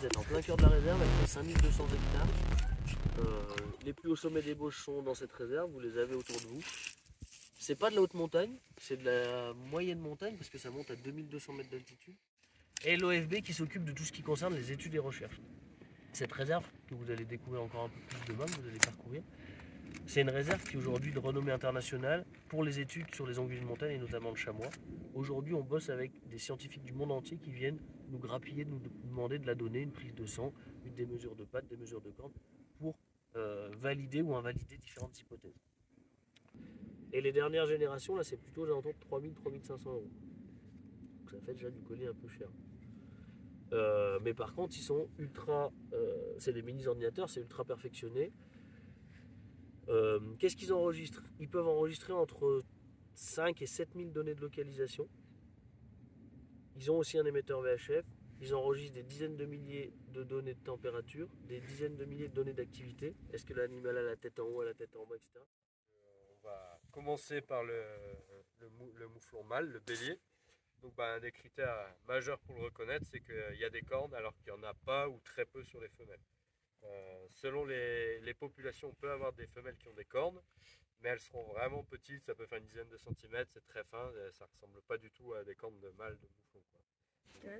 êtes en plein cœur de la réserve, elle fait 5200 hectares. Les plus hauts sommets des Bauges sont dans cette réserve, vous les avez autour de vous. C'est pas de la haute montagne, c'est de la moyenne montagne parce que ça monte à 2200 mètres d'altitude. Et l'OFB qui s'occupe de tout ce qui concerne les études et recherches. Cette réserve, que vous allez découvrir encore un peu plus demain, que vous allez parcourir, c'est une réserve qui est aujourd'hui de renommée internationale pour les études sur les ongulés de montagne et notamment le chamois. Aujourd'hui, on bosse avec des scientifiques du monde entier qui viennent nous grappiller, nous demander de la donner, une prise de sang, des mesures de pattes, des mesures de cornes, pour valider ou invalider différentes hypothèses. Et les dernières générations, là, c'est plutôt aux alentours de 3000 3500 euros. Donc ça fait déjà du collier un peu cher. Mais par contre, ils sont ultra. C'est des mini-ordinateurs, c'est ultra perfectionné. Qu'est-ce qu'ils enregistrent? Ils peuvent enregistrer entre 5 et 7000 données de localisation. Ils ont aussi un émetteur VHF. Ils enregistrent des dizaines de milliers de données de température, des dizaines de milliers de données d'activité. Est-ce que l'animal a la tête en haut, a la tête en bas, etc. On va commencer par le mouflon mâle, le bélier. Donc un des critères majeurs pour le reconnaître, c'est qu'il y a des cornes alors qu'il n'y en a pas ou très peu sur les femelles. Selon les populations, on peut avoir des femelles qui ont des cornes, mais elles seront vraiment petites, ça peut faire une dizaine de centimètres, c'est très fin, ça ne ressemble pas du tout à des cornes de mâle de mouflon. 4,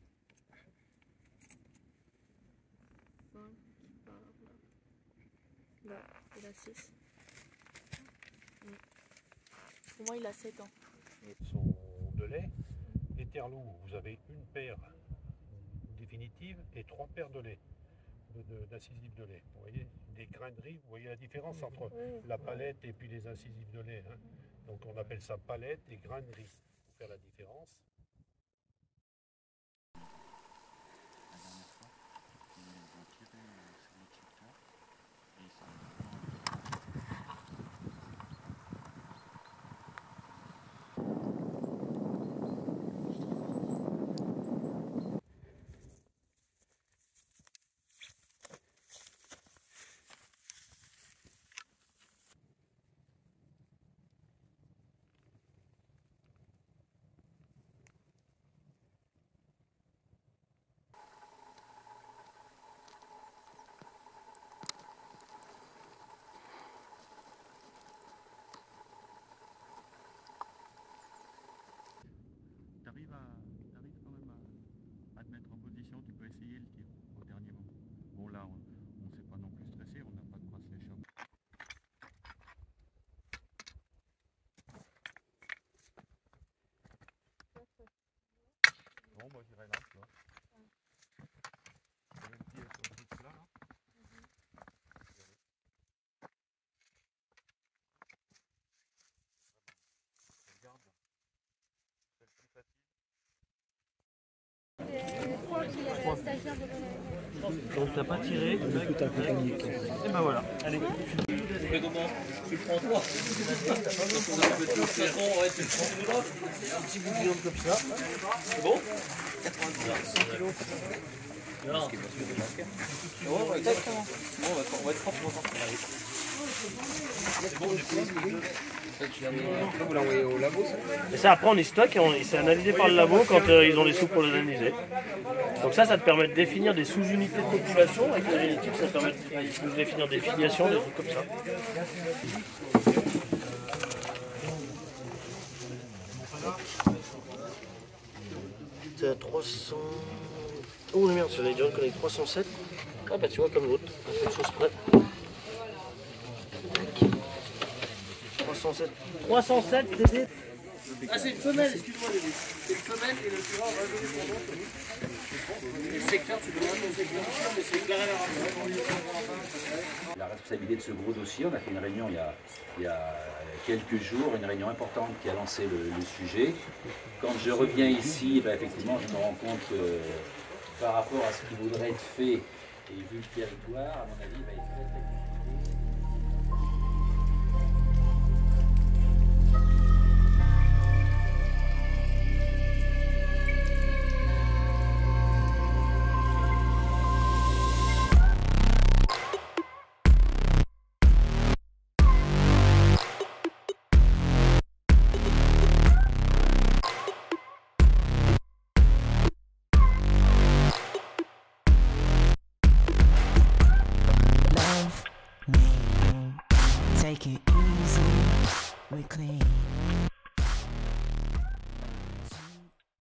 5, là, il a 6. Pour moi, il a 7 ans. Sont de lait. Les terreloups, vous avez une paire définitive et 3 paires de lait, d'incisives de lait. Vous voyez, des graineries, vous voyez la différence entre la palette et puis les incisives de lait. Hein. Donc on appelle ça palette et grainerie pour faire la différence. T'arrives quand même à te mettre en position, tu peux essayer le tir au dernier moment. Bon là, on ne s'est pas non plus stressé, on n'a pas de bracelet choc. Bon, moi j'irai là, tu vois. Le pied sur le truc là. Regarde. C'est le plus facile. Donc t'as pas tiré, et ben voilà. Allez. Tu fais comment? Tu le prends toi. Un petit bout de viande comme ça. C'est bon? 100 kilos. Non. Exactement. Bon, on va être propre longtemps. C'est bon, vous l'envoyez au labo, ça? Et ça, après, on y stocke et c'est analysé par le labo quand ils ont les sous pour les analyser. Donc ça te permet de définir des sous-unités de population. Avec la génétique, ça te permet de définir des filiations, des trucs comme ça. C'est à 300... Oh merde, c'est la John Connect 307. Ah bah tu vois, comme l'autre, quelque chose près. 307. 307, Dédé. Ah, c'est une femelle, excuse-moi, Dédé. C'est une femelle et le suivant va donner son nom. Et le secteur, tu demandes ton secteur, mais c'est clair à la La responsabilité de ce gros dossier, on a fait une réunion il y a quelques jours, une réunion importante qui a lancé le sujet. Quand je reviens ici, effectivement, je me rends compte que par rapport à ce qui voudrait être fait et vu le territoire, à mon avis, il va être très très compliqué.